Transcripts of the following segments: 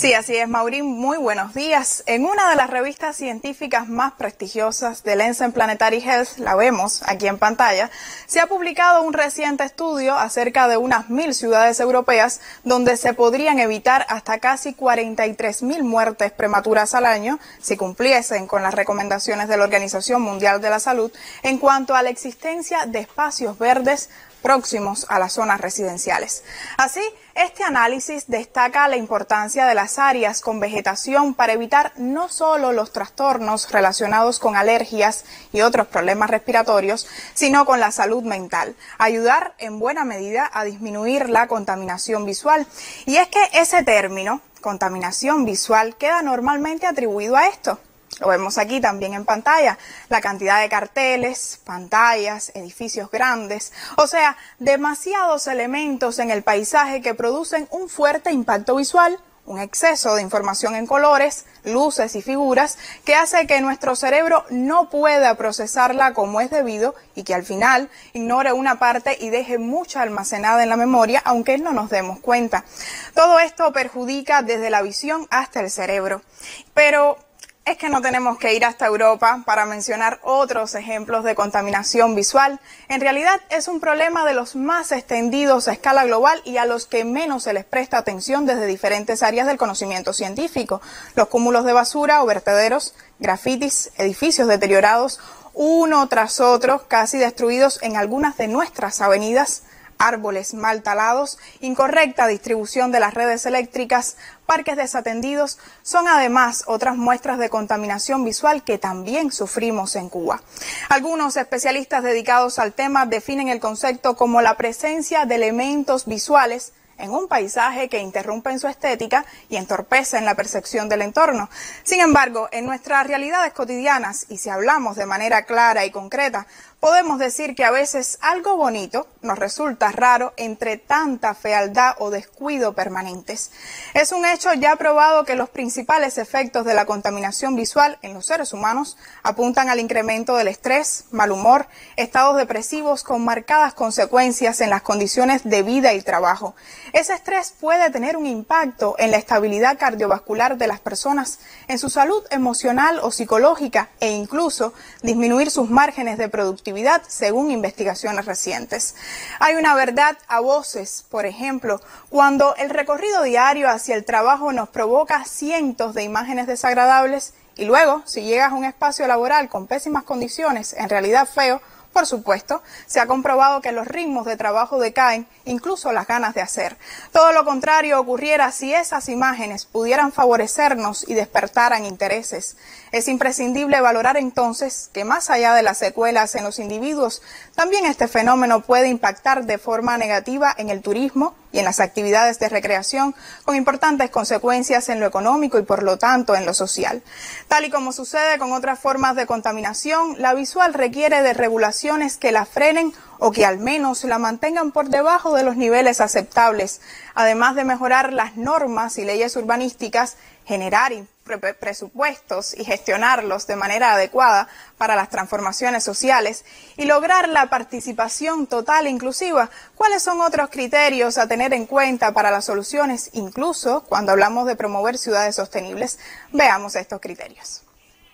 Sí, así es, Maurín. Muy buenos días. En una de las revistas científicas más prestigiosas del Lancet Planetary Health, la vemos aquí en pantalla, se ha publicado un reciente estudio acerca de unas 1000 ciudades europeas donde se podrían evitar hasta casi 43.000 muertes prematuras al año si cumpliesen con las recomendaciones de la Organización Mundial de la Salud en cuanto a la existencia de espacios verdes próximos a las zonas residenciales. Así, este análisis destaca la importancia de las áreas con vegetación para evitar no solo los trastornos relacionados con alergias y otros problemas respiratorios, sino con la salud mental, ayudar en buena medida a disminuir la contaminación visual. Y es que ese término, contaminación visual, queda normalmente atribuido a esto. Lo vemos aquí también en pantalla, la cantidad de carteles, pantallas, edificios grandes, o sea, demasiados elementos en el paisaje que producen un fuerte impacto visual, un exceso de información en colores, luces y figuras que hace que nuestro cerebro no pueda procesarla como es debido y que al final ignore una parte y deje mucha almacenada en la memoria, aunque no nos demos cuenta. Todo esto perjudica desde la visión hasta el cerebro. Pero es que no tenemos que ir hasta Europa para mencionar otros ejemplos de contaminación visual. En realidad es un problema de los más extendidos a escala global y a los que menos se les presta atención desde diferentes áreas del conocimiento científico. Los cúmulos de basura o vertederos, grafitis, edificios deteriorados, uno tras otro, casi destruidos en algunas de nuestras avenidas, árboles mal talados, incorrecta distribución de las redes eléctricas, parques desatendidos, son además otras muestras de contaminación visual que también sufrimos en Cuba. Algunos especialistas dedicados al tema definen el concepto como la presencia de elementos visuales en un paisaje que interrumpen su estética y entorpecen la percepción del entorno. Sin embargo, en nuestras realidades cotidianas, y si hablamos de manera clara y concreta, podemos decir que a veces algo bonito nos resulta raro entre tanta fealdad o descuido permanentes. Es un hecho ya probado que los principales efectos de la contaminación visual en los seres humanos apuntan al incremento del estrés, mal humor, estados depresivos con marcadas consecuencias en las condiciones de vida y trabajo. Ese estrés puede tener un impacto en la estabilidad cardiovascular de las personas, en su salud emocional o psicológica e incluso disminuir sus márgenes de productividad según investigaciones recientes. Hay una verdad a voces, por ejemplo, cuando el recorrido diario hacia el trabajo nos provoca cientos de imágenes desagradables y luego, si llegas a un espacio laboral con pésimas condiciones, en realidad feo, por supuesto, se ha comprobado que los ritmos de trabajo decaen, incluso las ganas de hacer. Todo lo contrario ocurriera si esas imágenes pudieran favorecernos y despertaran intereses. Es imprescindible valorar entonces que más allá de las secuelas en los individuos, también este fenómeno puede impactar de forma negativa en el turismo y en las actividades de recreación, con importantes consecuencias en lo económico y por lo tanto en lo social. Tal y como sucede con otras formas de contaminación, la visual requiere de regulaciones que la frenen o que al menos la mantengan por debajo de los niveles aceptables, además de mejorar las normas y leyes urbanísticas, generar presupuestos y gestionarlos de manera adecuada para las transformaciones sociales y lograr la participación total e inclusiva. ¿Cuáles son otros criterios a tener en cuenta para las soluciones, incluso cuando hablamos de promover ciudades sostenibles? Veamos estos criterios.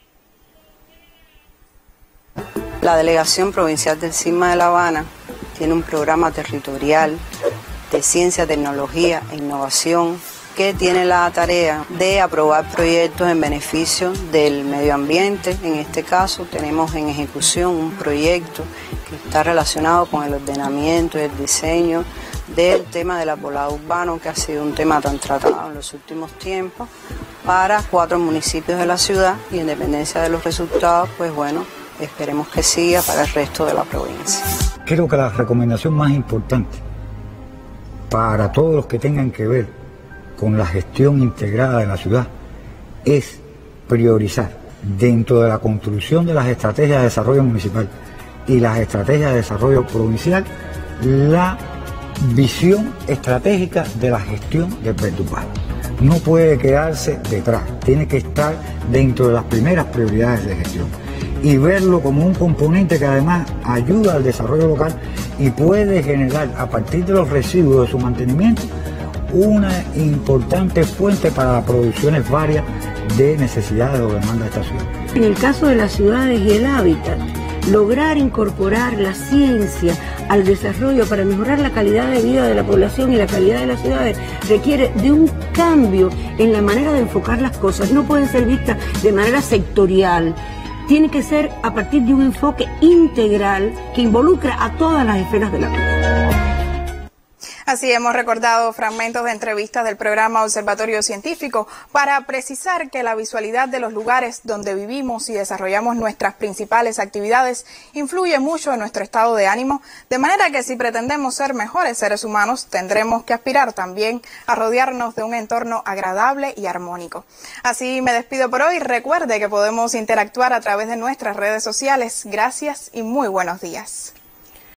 La Delegación Provincial del CISMA de La Habana tiene un programa territorial de ciencia, tecnología e innovación que tiene la tarea de aprobar proyectos en beneficio del medio ambiente. En este caso tenemos en ejecución un proyecto que está relacionado con el ordenamiento y el diseño del tema del arbolado urbano, que ha sido un tema tan tratado en los últimos tiempos para 4 municipios de la ciudad, y en dependencia de los resultados, pues bueno, esperemos que siga para el resto de la provincia. Creo que la recomendación más importante para todos los que tengan que ver con la gestión integrada de la ciudad es priorizar dentro de la construcción de las estrategias de desarrollo municipal y las estrategias de desarrollo provincial la visión estratégica de la gestión del verde urbano. No puede quedarse detrás, tiene que estar dentro de las primeras prioridades de gestión y verlo como un componente que además ayuda al desarrollo local y puede generar a partir de los residuos de su mantenimiento una importante fuente para las producciones varias de necesidades o demandas de esta ciudad. En el caso de las ciudades y el hábitat, lograr incorporar la ciencia al desarrollo para mejorar la calidad de vida de la población y la calidad de las ciudades requiere de un cambio en la manera de enfocar las cosas. No pueden ser vistas de manera sectorial. Tiene que ser a partir de un enfoque integral que involucra a todas las esferas de la vida. Así hemos recordado fragmentos de entrevistas del programa Observatorio Científico para precisar que la visualidad de los lugares donde vivimos y desarrollamos nuestras principales actividades influye mucho en nuestro estado de ánimo, de manera que si pretendemos ser mejores seres humanos tendremos que aspirar también a rodearnos de un entorno agradable y armónico. Así me despido por hoy. Recuerde que podemos interactuar a través de nuestras redes sociales. Gracias y muy buenos días.